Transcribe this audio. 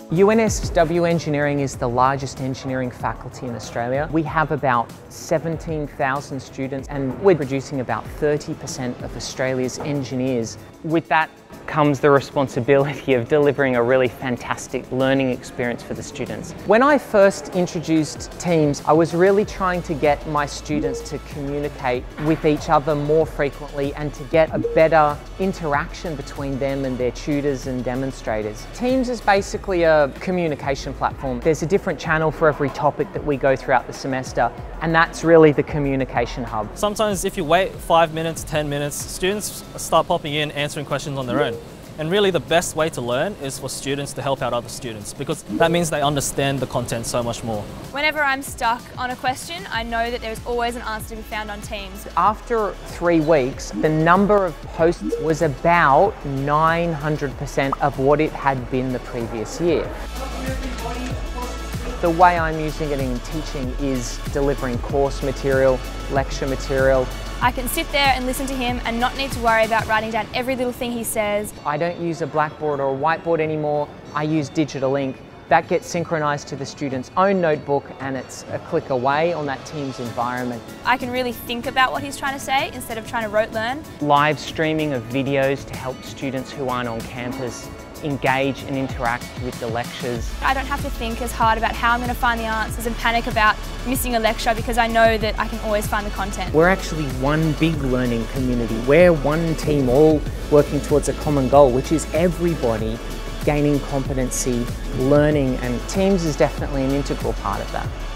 UNSW Engineering is the largest engineering faculty in Australia. We have about 17,000 students and we're producing about 30% of Australia's engineers. With that comes the responsibility of delivering a really fantastic learning experience for the students. When I first introduced Teams, I was really trying to get my students to communicate with each other more frequently and to get a better interaction between them and their tutors and demonstrators. Teams is basically a communication platform. There's a different channel for every topic that we go throughout the semester, and that's really the communication hub. Sometimes if you wait 5 minutes, 10 minutes, students start popping in answering questions on their own. And really the best way to learn is for students to help out other students, because that means they understand the content so much more. Whenever I'm stuck on a question, I know that there's always an answer to be found on Teams. After 3 weeks, the number of posts was about 900% of what it had been the previous year. The way I'm using it in teaching is delivering course material, lecture material. I can sit there and listen to him and not need to worry about writing down every little thing he says. I don't use a blackboard or a whiteboard anymore. I use digital ink. That gets synchronized to the student's own notebook and it's a click away on that Teams environment. I can really think about what he's trying to say instead of trying to rote learn. Live streaming of videos to help students who aren't on campus engage and interact with the lectures. I don't have to think as hard about how I'm going to find the answers and panic about missing a lecture because I know that I can always find the content. We're actually one big learning community. We're one team all working towards a common goal, which is everybody gaining competency, learning, and Teams is definitely an integral part of that.